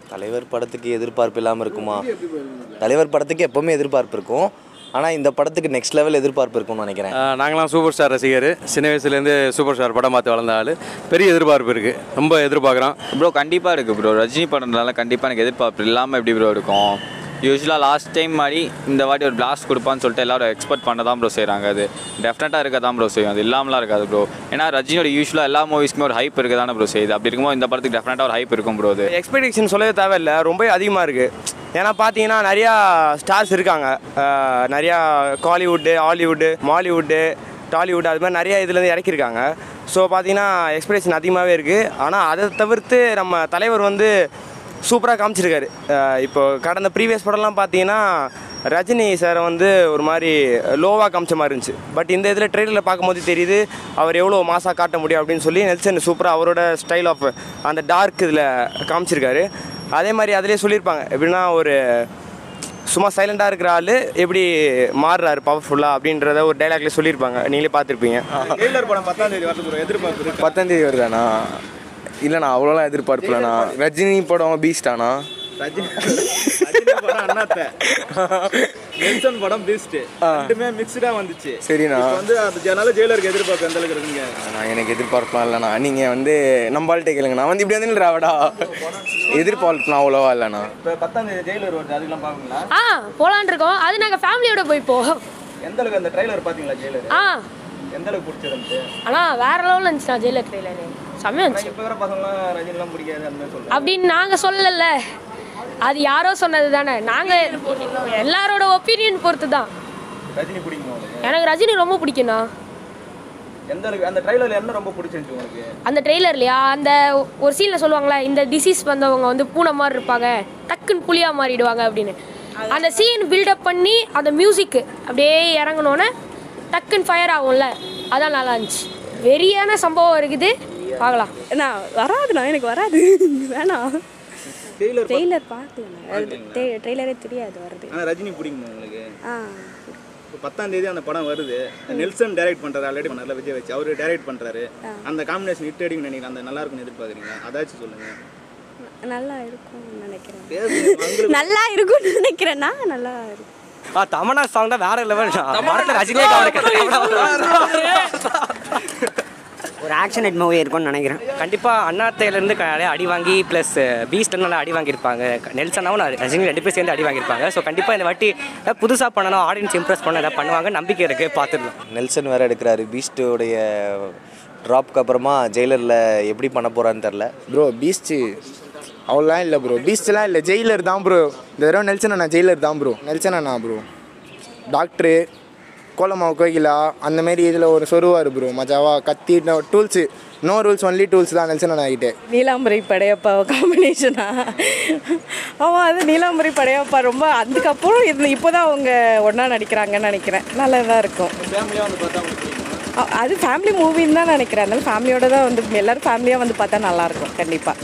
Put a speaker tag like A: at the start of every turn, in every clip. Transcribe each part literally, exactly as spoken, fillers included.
A: தலைவர் படத்துக்கு எதிர்பார்ப்பு இல்லாமல் இருக்குமா? தலைவர் படத்துக்கு எப்போவுமே எதிர்பார்ப்பு இருக்கும். ஆனால் இந்த படத்துக்கு நெக்ஸ்ட் லெவல் எதிர்பார்ப்பு இருக்கும்னு நினைக்கிறேன்.
B: நாங்களாம் சூப்பர் ஸ்டார் ரசிகர். சின்ன வயசுலேருந்து சூப்பர் ஸ்டார் படம் பார்த்து வளர்ந்த ஆள். பெரிய எதிர்பார்ப்பு இருக்குது, ரொம்ப எதிர்பார்க்குறோம்.
C: ப்ரோ கண்டிப்பாக இருக்குது ப்ரோ. ரஜினி படம்னால கண்டிப்பாக எனக்கு எதிர்பார்ப்பு இல்லாமல் எப்படி ப்ரோ இருக்கும்? யூஸ்வலாக லாஸ்ட் டைம் மாதிரி இந்த வாட்டி ஒரு பிளாஸ்ட் கொடுப்பான்னு சொல்லிட்டு எல்லோரும் எக்ஸ்பெக்ட் பண்ண தான் ப்ரோ செய்கிறாங்க. அது டெஃபினட்டாக இருக்க தான் ப்ரோ செய்யும், அது இல்லாமலாம் இருக்காது ப்ரோ. ஏன்னா ரஜினியோட யூஸ்வலாக எல்லா மூவிஸ்க்குமே ஒரு ஹைப் இருக்குது தானே ப்ரோ செய்யுது. அப்படி இருக்கும்போது இந்த படத்துக்கு டெஃபினட்டாக ஒரு ஹைப் இருக்கும் ப்ரோ. அது
D: எக்ஸ்பெக்டேஷன் சொல்லவே தேவையில்லை, ரொம்ப அதிகமாக இருக்குது. ஏன்னா பார்த்தீங்கன்னா நிறையா ஸ்டார்ஸ் இருக்காங்க, நிறையா காலிவுட்டு, ஹாலிவுட்டு, மாலிவுட்டு, டாலிவுட், அது மாதிரி நிறையா இதுலேருந்து இறக்கியிருக்காங்க. ஸோ பார்த்தீங்கன்னா எக்ஸ்பெக்டேஷன் அதிகமாகவே இருக்குது. ஆனால் அதை தவிர்த்து நம்ம தலைவர் வந்து சூப்பராக காமிச்சிருக்காரு. இப்போ கடந்த ப்ரீவியஸ் படம்லாம் பார்த்தீங்கன்னா ரஜினி சாரை வந்து ஒரு மாதிரி லோவாக காமிச்ச மாதிரி இருந்துச்சு. பட் இந்த இதில் ட்ரெயிலரில் பார்க்கும்போது தெரியுது அவர் எவ்வளோ மாசாக காட்ட முடியும் அப்படின்னு சொல்லி நெல்சன் சூப்பராக அவரோட ஸ்டைல் ஆஃப் அந்த டார்க் இதில் காமிச்சிருக்காரு. அதே மாதிரி அதிலே சொல்லியிருப்பாங்க எப்படின்னா ஒரு சும்மா சைலண்டாக இருக்கிற ஆள் எப்படி மாறுறாரு பவர்ஃபுல்லாக அப்படின்றத ஒரு டைலாக்லேயே சொல்லியிருப்பாங்க, நீங்களே பார்த்துருப்பீங்க.
E: ஜெயிலர் படம் பத்தாம் தேதி வருது, எதிர்பார்ப்பு
F: பத்தாம் தேதி வருதாண்ணா? இல்லைண்ணா அவ்வளோலாம் எதிர்பார்ப்பு இல்லைண்ணா. ரஜினி படம் பீஸ்டாண்ணா?
E: ரஜினி ரஜினி படம் அண்ணாத்த, நெல்சன் படம் பீஸ்ட், ரெண்டுமே மிக்ஸ்டாக வந்துச்சு.
F: சரிண்ணா.
E: வந்து அதனால ஜெயிலருக்கு எதிர்பார்ப்பு எந்த அளவுக்கு இருக்குங்க?
F: நான் எனக்கு எதிர்பார்க்கலாம் இல்லைண்ணா. நீங்கள் வந்து நம்பாள்கிட்ட கேளுங்க, நான் வந்து இப்படி வந்து ராவடா எதிர்பார்க்கலாம் அவ்வளோவா இல்லைண்ணா.
E: இப்போ பத்தாம் தேதி ஜெயிலர் வருது, அதுக்கெல்லாம் பார்க்குங்களா?
G: ஆ போகலான் இருக்கோம். அது நாங்கள் ஃபேமிலியோட போய்ப்போம்.
E: எந்த அளவுக்கு அந்த ட்ரைலர் பார்த்தீங்களா ஜெயிலர்? ஆ எந்த அளவுக்கு பிடிச்சிருந்துச்சு?
G: ஆனால் வேற லெவலில் இருந்துச்சுண்ணா ஜெயிலர் ட்ரெய்லர், செம்மையாக இருந்துச்சு.
E: இப்போ வர பசங்களாம் ரஜினிலாம் பிடிக்காது அந்த மாதிரி சொல்லுங்கள்
G: அப்படின்னு நாங்கள் சொல்லலை, அது யாரோ சொன்னது தானே. நாங்கள் எல்லாரோட ஒப்பீனியன் பொறுத்து தான்.
E: ரஜினி பிடிக்குமா உங்களுக்கு?
G: எனக்கு ரஜினி ரொம்ப பிடிக்குண்ணா.
E: எந்த அளவுக்கு அந்த ட்ரெய்லரில் என்ன ரொம்ப பிடிச்சிருந்துச்சு உங்களுக்கு?
G: அந்த ட்ரெய்லர்லையா அந்த ஒரு சீனில் சொல்லுவாங்களே, இந்த டிசீஸ் வந்தவங்க வந்து பூனை மாதிரி இருப்பாங்க, டக்குன்னு புளியாக மாறிடுவாங்க அப்படின்னு. அந்த சீன் பில்டப் பண்ணி அந்த மியூசிக்கு அப்படியே இறங்கினோன்னே டக்குன்னு ஃபயர் ஆகும்ல, அதான் நல்லா இருந்துச்சு. வெறியான சம்பவம் இருக்குது, பார்க்கலாம்.
H: நான் வராதுண்ணா, எனக்கு வராது, வேணாம். ட்ரெய்லர் பார்க்கல, ட்ரெய்லரே தெரியாது வருது.
E: ஆனால் ரஜினி பிடிக்குமா உங்களுக்கு?
H: ஆ
E: இப்போ பத்தாம் தேதி அந்த படம் வருது, நெல்சன் டைரக்ட் பண்ணுறாரு, ஆல்ரெடி நல்ல விஜய் வச்சு அவர் டைரக்ட் பண்ணுறாரு. அந்த காம்பினேஷன் ஹிட் அடிக்கும்னு நினைக்கிறேன், அந்த நல்லா இருக்கும்னு எதிர்பார்க்குறீங்களா? அதாச்சும் சொல்லுங்கள்.
H: நல்லா இருக்கும்னு நினைக்கிறேன், நல்லா இருக்கும்னு நினைக்கிறேன்னா நல்லா இருக்கும்.
D: ஆ தமன்னா சாங் தான் வேற லெவல். ரஜினியே
I: ஒரு ஆக்ஷன் ஹிட் மூவி இருக்கும்னு நினைக்கிறேன்.
D: கண்டிப்பாக அண்ணாத்தையிலேருந்து நிறைய அடி வாங்கி ப்ளஸ் பீஸ்ட் நல்லா அடி வாங்கியிருப்பாங்க. நெல்சனாவும் ரஜினி ரெண்டு பேர் சேர்ந்து அடி வாங்கியிருப்பாங்க. ஸோ கண்டிப்பாக இந்த வாட்டி புதுசாக பண்ணணும், ஆடியன்ஸ் இம்ப்ரெஸ் பண்ண எதாவது பண்ணுவாங்க, நம்பிக்கை இருக்குது, பார்த்துடலாம்.
A: நெல்சன் வேறு எடுக்கிறாரு. பீஸ்டோடைய ட்ராப்க்கு அப்புறமா ஜெயிலரில் எப்படி பண்ண போகிறான்னு தெரில
F: ப்ரோ. பீஸ்ட்டு அவ்வளோலாம் இல்லை ப்ரோ, பீஸ்ட்லாம் இல்லை, ஜெயிலர் தான் ப்ரோ. இந்த தடவை நெல்சன் அண்ணா ஜெயிலர் தான் ப்ரோ. நெல்சன் அண்ணா ப்ரோ டாக்டரு, கோலமாவு கோகிலா அந்த மாதிரி இதில் ஒரு சொருவார் ப்ரோ, மஜாவா கத்தி tools, no rules only tools தான் நெல்சன் அண்ணா கிட்டே.
H: நீலாம்பரி படையப்பா காம்பினேஷனா? ஆமாம், அது நீலாம்பரி படையப்பா ரொம்ப அதுக்கப்புறம் இது இப்போ தான் அவங்க ஒன்றா நடிக்கிறாங்கன்னு நினைக்கிறேன். நல்லதாக இருக்கும். அது ஃபேமிலி மூவின்னு தான் நினைக்கிறேன். அதனால ஃபேமிலியோட தான் வந்து எல்லோரும் ஃபேமிலியாக வந்து பார்த்தா நல்லாயிருக்கும் கண்டிப்பாக.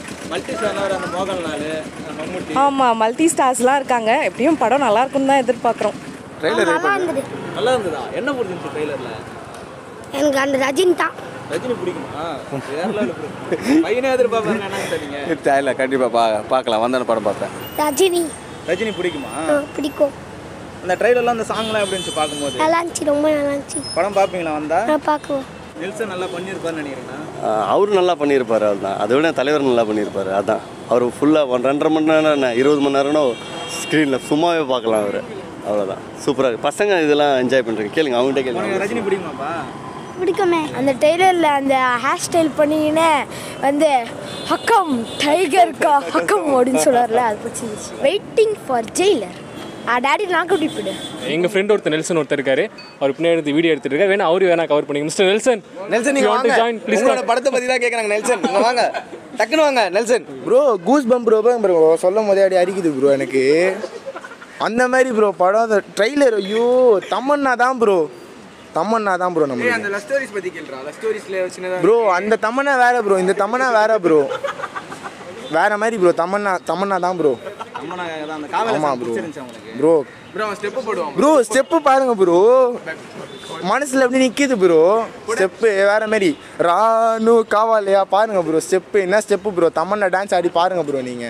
H: ஆமாம், மல்டி ஸ்டார்ஸ்லாம் இருக்காங்க. எப்படியும் படம் நல்லா இருக்கும்னு தான் எதிர்பார்க்குறோம்.
E: நல்லா இருந்ததா? என்ன பிடிச்சிருந்துச்சு ட்ரெய்லர்ல?
J: எனக்கு அந்த ரஜினி தான்.
E: ரஜினி பிடிக்குமா? வேற லெவல் பிடிக்கும். பையனே எதிர்பார்ப்பாங்க என்ன சொன்னீங்க?
B: தெரியல, கண்டிப்பாக பா பார்க்கலாம், வந்தான படம் பார்த்தேன்.
J: ரஜினி
E: ரஜினி பிடிக்குமா?
J: பிடிக்கும்.
E: அந்த ட்ரெய்லர்லாம் அந்த சாங்லாம் எப்படி இருந்துச்சு பார்க்கும்போது?
J: நல்லா இருந்துச்சு, ரொம்ப நல்லா இருந்துச்சு.
E: படம் பார்ப்பீங்களா வந்தா?
J: நான் பார்க்குவோம்.
E: நெல்சன் நல்லா பண்ணியிருப்பாருன்னு நினைக்கிறேன்னா?
B: அவரு நல்லா பண்ணியிருப்பார், அதுதான். அதை விட தலைவர் நல்லா பண்ணியிருப்பார், அதுதான். அவர் ஃபுல்லாக ஒன் ரெண்டரை மணி நேரம் இருபது மணி நேரம்னா ஸ்க்ரீனில் சும்மாவே பார்க்கலாம் அவர், அவ்வளோதான். சூப்பராக பசங்க இதெல்லாம் என்ஜாய் பண்ணுறீங்க, கேளுங்க அவங்ககிட்ட கேளுங்க.
E: ரஜினி பிடிக்குமாப்பா?
J: பிடிக்குமே. அந்த டெய்லரில் அந்த ஹேர் ஸ்டைல் பண்ணிக்கினே வந்து ஹக்கம் டைகர்க்கா ஹக்கம் அப்படின்னு சொல்கிறார்ல, அது பிடிச்சிருந்துச்சு. Waiting for Jailer. டாடி நான் கூட்டி போய்டு.
K: எங்கள் ஃப்ரெண்ட் ஒருத்தர் நெல்சன் ஒருத்தர் இருக்காரு, அவர் பின்னாடி எடுத்து வீடியோ எடுத்துட்டு இருக்காரு. வேணா அவரு வேணா கவர் பண்ணிங்க. மிஸ்டர் நெல்சன்,
F: நெல்சன் நீங்க வாங்க, ப்ளீஸ். உங்களோட படத்தை பற்றி தான் கேட்குறாங்க. நெல்சன் நீங்க வாங்க, டக்குன்னு வாங்க. Nelson bro, goose bump bro bro சொல்லும் போதே அடி அடிக்குது ப்ரோ எனக்கு. அந்த மாதிரி ப்ரோ படம் ட்ரெய்லர், ஐயோ தமன்னா தான் ப்ரோ, தமன்னா தான் ப்ரோ. நம்ம அந்த லவ் ஸ்டோரிஸ் பற்றி கேள்றா, லவ் ஸ்டோரிஸ்ல சின்னதா ப்ரோ. அந்த தமன்னா வேற ப்ரோ, இந்த தமன்னா வேற ப்ரோ, வேற மாதிரி ப்ரோ. தமன்னா தமன்னா தான் ப்ரோ. ஆமாம் ப்ரோ. ப்ரோ ப்ரோ ஸ்டெப்பு போடுவோம் ப்ரோ, ஸ்டெப்பு பாருங்க ப்ரோ, மனசில் எப்படி நிற்கிது ப்ரோ. ஸ்டெப்பு வேற மாதிரி, ராணு காவாலையா பாருங்க ப்ரோ. ஸ்டெப்பு என்ன ஸ்டெப்பு ப்ரோ, தமன்னா டான்ஸ் ஆடி பாருங்க ப்ரோ நீங்கள்.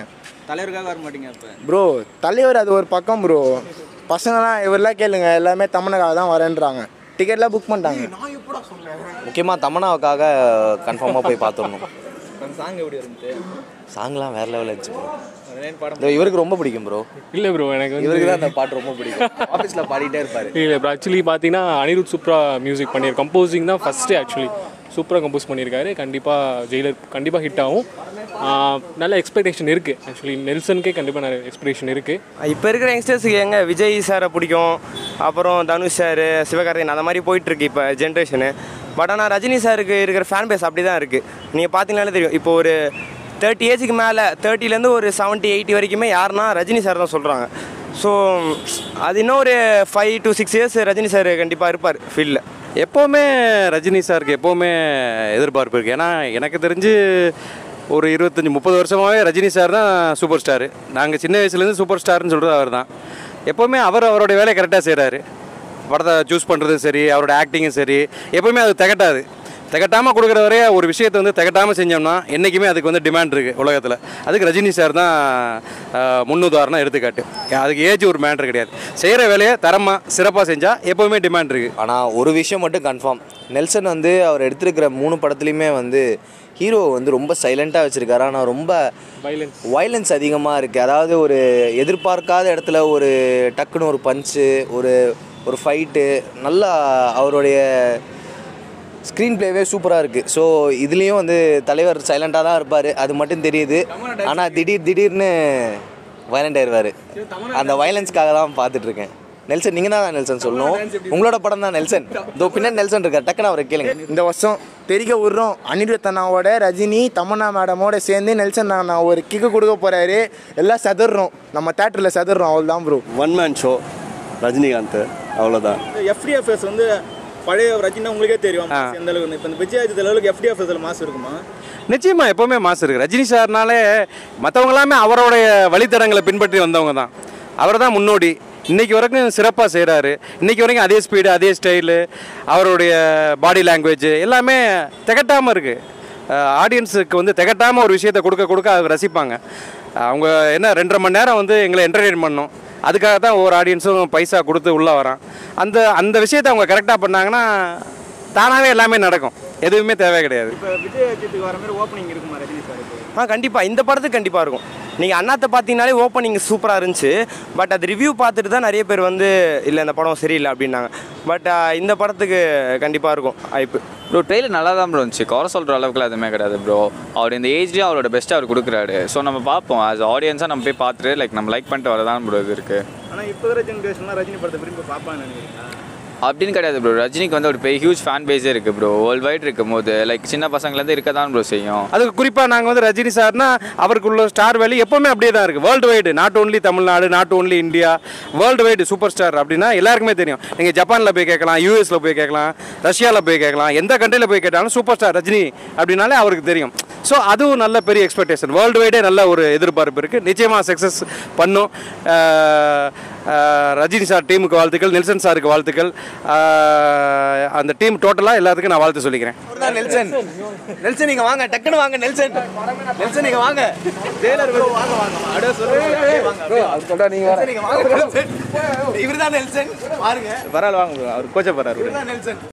E: தலைவருக்காக வர மாட்டீங்க அப்போ?
F: ப்ரோ தலைவர் அது ஒரு பக்கம் ப்ரோ. பசங்களாம் இவரெல்லாம் கேளுங்க எல்லாமே தமனாக்காக தான் வரேன்றாங்க. டிக்கெட்லாம் புக் பண்ணிட்டாங்க.
A: முக்கியமாக தமனாவுக்காக கன்ஃபார்மாக போய் பார்த்துடணும்.
E: அந்த சாங் எப்படி இருந்துச்சு?
A: சாங்லாம் வேறு லெவலில் இருந்துச்சு ப்ரோ.
E: லைன் பாடம்
A: இந்த இவருக்கு ரொம்ப பிடிக்கும் ப்ரோ.
K: இல்லை ப்ரோ எனக்கு வந்து
A: இவருக்கு தான் அந்த பாட்டு ரொம்ப பிடிக்கும். ஆஃபீஸில் பாடிட்டே இருப்பார்.
K: இல்லை ப்ரோ ஆக்சுவலி பார்த்தீங்கன்னா அனிருத் சூப்பராக மியூசிக் பண்ணியிருக்காரு. கம்போசிங் தான் ஃபஸ்ட்டு ஆக்சுவலி சூப்பராக கம்போஸ் பண்ணியிருக்காரு. கண்டிப்பாக ஜெயிலர் கண்டிப்பாக ஹிட் ஆகும். நல்ல எக்ஸ்பெக்டேஷன் இருக்குது. ஆக்சுவலி நெல்சனுக்கே கண்டிப்பாக நிறைய எக்ஸ்பெக்டேஷன் இருக்குது.
D: இப்போ இருக்கிற யங்ஸ்டர்ஸுக்கு எங்கே விஜய் சாரை பிடிக்கும், அப்புறம் தனுஷ் சார், சிவகார்த்திகேயன் அந்த மாதிரி போயிட்டுருக்கு இப்போ ஜென்ரேஷனு. பட் ஆனால் ரஜினி சாருக்கு இருக்கிற ஃபேன் பேஸ் அப்படி தான் இருக்குது. நீங்கள் பார்த்தீங்கன்னாலே தெரியும். இப்போ ஒரு தேர்ட்டி ஏஜுக்கு மேலே தேர்ட்டிலேருந்து ஒரு செவன்ட்டி எயிட்டி வரைக்குமே யாருன்னா ரஜினி சார் தான் சொல்கிறாங்க. ஸோ அது இன்னும் ஒரு five to six years Rajini sir கண்டிப்பாக இருப்பார் ஃபீல்டில்.
L: எப்போவுமே ரஜினி சாருக்கு எப்போவுமே எதிர்பார்ப்பு இருக்குது. ஏன்னா எனக்கு தெரிஞ்சு ஒரு இருபத்தஞ்சி முப்பது வருஷமாகவே ரஜினி சார் தான் சூப்பர் ஸ்டாரு. நாங்கள் சின்ன வயசுலேருந்து சூப்பர் ஸ்டார்னு சொல்கிறது அவர் தான். எப்போவுமே அவர் அவருடைய வேலையை கரெக்டாக செய்கிறாரு. படத்தை சூஸ் பண்ணுறதும் சரி, அவரோட ஆக்டிங்கும் சரி, எப்போவுமே அது திகட்டாது. திகட்டாமல் கொடுக்குற வரைய ஒரு விஷயத்தை வந்து திகட்டாமல் செஞ்சோம்னா என்றைக்குமே அதுக்கு வந்து டிமாண்ட் இருக்குது உலகத்தில். அதுக்கு ரஜினி சார் தான் முன்னுதாரணம் எடுத்துக்காட்டு. அதுக்கு ஏஜ் ஒரு மேட்ரு கிடையாது. செய்கிற வேலையை தரமாக சிறப்பாக செஞ்சால் எப்போவுமே டிமாண்ட் இருக்குது.
A: ஆனால் ஒரு விஷயம் மட்டும் கன்ஃபார்ம், நெல்சன் வந்து அவர் எடுத்திருக்கிற மூணு படத்துலையுமே வந்து ஹீரோ வந்து ரொம்ப சைலண்ட்டாக வச்சுருக்காரு. ஆனால் ரொம்ப
K: வைலன்ஸ்
A: வைலன்ஸ் அதிகமாக இருக்குது. அதாவது ஒரு எதிர்பார்க்காத இடத்துல ஒரு டக்குன்னு ஒரு பஞ்சு, ஒரு ஒரு ஃபைட்டு, நல்லா அவருடைய ஸ்க்ரீன் ப்ளேவே சூப்பராக இருக்குது. ஸோ இதுலேயும் வந்து தலைவர் சைலண்ட்டாக தான் இருப்பார், அது மட்டும் தெரியுது. ஆனால் திடீர் திடீர்னு வைலண்ட் ஆயிடுவார். அந்த வைலன்ஸ்க்காக தான் பார்த்துட்ருக்கேன். நெல்சன் நீங்கள் தான் நெல்சன் சொல்லணும். உங்களோட படம் தான் நெல்சன். இதோ பின்னாடி நெல்சன் இருக்கார், டக்குன்னு அவரை கேளுங்க.
F: இந்த வருஷம் தெரிக்க விட்றோம். அனிருத் அண்ணாவோட ரஜினி தமன்னா மேடமோட சேர்ந்து நெல்சன் அண்ணா ஒரு கிக்கு கொடுக்க போகிறாரு. எல்லாம் சதுர்றோம், நம்ம தேட்டரில் சதுர்றோம். அவ்வளோ தான் bro.
B: One man show Rajinikanth, அவ்வளோதான்.
E: எஃப்டிஎஃப்எஸ் வந்து பழைய ரஜினா உங்களுக்கே தெரியும் எந்த அளவுக்கு. இப்போ இந்த விஜயாஜித் அளவுக்கு எஃப்டிஎஃப்எஸ்ல மாசு இருக்குமா?
L: நிச்சயமாக எப்போவுமே மாசு இருக்குது. ரஜினி சார்னாலே மற்றவங்களாமே அவருடைய வழித்தடங்களை பின்பற்றி வந்தவங்க தான். அவர் தான் முன்னோடி. இன்றைக்கி வரைக்கும் சிறப்பாக செய்கிறாரு. இன்றைக்கி வரைக்கும் அதே ஸ்பீடு, அதே ஸ்டைலு, அவருடைய பாடி லாங்குவேஜ் எல்லாமே திகட்டாமல் இருக்குது. ஆடியன்ஸுக்கு வந்து திகட்டாமல் ஒரு விஷயத்தை கொடுக்க கொடுக்க அவங்க ரசிப்பாங்க. அவங்க என்ன ரெண்டரை மணி நேரம் வந்து எங்களை என்டர்டெயின் பண்ணணும், அதுக்காக தான் ஒவ்வொரு ஆடியன்ஸும் பைசா கொடுத்து உள்ளே வரான். அந்த அந்த விஷயத்தை அவங்க கரெக்டாக பண்ணாங்கன்னா தானாகவே எல்லாமே நடக்கும். எதுவுமே தேவை கிடையாது.
E: இப்போ விஜயாஜித்துக்கு வர மாதிரி ஓப்பனிங் இருக்குமா ரஜினி சாருக்கு?
D: ஆ கண்டிப்பாக இந்த படத்துக்கு கண்டிப்பாக இருக்கும். நீங்கள் அண்ணாத்தை பார்த்தீங்கனாலே ஓப்பனிங் சூப்பராக இருந்துச்சு. பட் அது ரிவ்யூ பார்த்துட்டு தான் நிறைய பேர் வந்து இல்லை இந்த படம் சரியில்லை அப்படின்னாங்க. பட் இந்த படத்துக்கு கண்டிப்பாக இருக்கும் வாய்ப்பு.
C: ப்ரோ ட்ரெயிலர் நல்லா தான் ப்ரோ இருந்துச்சு. குறை சொல்கிற அளவுக்குலாம் எதுவுமே கிடையாது ப்ரோ. அவர் இந்த ஏஜ்லேயும் அவரோட பெஸ்ட்டாக அவர் கொடுக்குறாரு. ஸோ நம்ம பார்ப்போம். ஆஸ் ஆடியன்ஸாக நம்ம போய் பார்த்துட்டு லைக் நம்ம லைக் பண்ணிட்டு வரதான் ப்ரோ இது இருக்குது.
E: ஆனால் இப்போ இருக்கிற ஜென்ரேஷன்லாம் ரஜினி படத்தை விரும்பி பார்ப்பான்னு நினைக்கிறீங்களா?
C: அப்படின்னு கிடையாது ப்ரோ. ரஜினிக்கு வந்து ஒரு பெரிய ஹியூஜ் ஃபேன் பேஸே இருக்குது ப்ரோ. வேர்ல்டு வைட் இருக்கும் போது லைக் சின்ன பசங்கலேருந்து இருக்க தான் ப்ரோ செய்யும்.
L: அதுக்கு குறிப்பாக நாங்கள் வந்து ரஜினி சார்னா அவருக்குள்ள ஸ்டார் வேல்யூ எப்போவுமே அப்படியே தான் இருக்குது. Worldwide, not only Tamil Nadu, not only India, worldwide superstar அப்படின்னா எல்லாருக்குமே தெரியும். நீங்கள் ஜப்பானில் போய் கேட்கலாம், யூஎஸில் போய் கேட்கலாம், ரஷ்யாவில் போய் கேட்கலாம், எந்த கண்ட்ரியில் போய் கேட்டாலும் சூப்பர் ஸ்டார் ரஜினி அப்படின்னாலே அவருக்கு தெரியும். ஸோ அதுவும் நல்ல பெரிய எக்ஸ்பெக்டேஷன். வேர்ல்டு வைடே நல்ல ஒரு எதிர்பார்ப்பு இருக்குது. நிச்சயமாக சக்ஸஸ் பண்ணும். ரஜினி சார் டீமுக்கு வாழ்த்துக்கள், நெல்சன் சாருக்கு வாழ்த்துக்கள். அந்த டீம் டோட்டலாக எல்லாத்துக்கும் நான் வாழ்த்து சொல்லிக்கிறேன்.
A: நெல்சன் நெல்சன் நீங்கள் வாங்க, டக்குன்னு வாங்க. நெல்சன் நெல்சன் நீங்கள் வாங்க. ஜெயிலர் வாங்க வாங்க அப்படியே சொல்லுங்க. நீங்கள் வாங்க. இவர் தான் நெல்சன் பாருங்க.
E: பரவாயில்ல வாங்க ப்ரோ. அவர் கோச்சை போகிறாரு.
A: நெல்சன்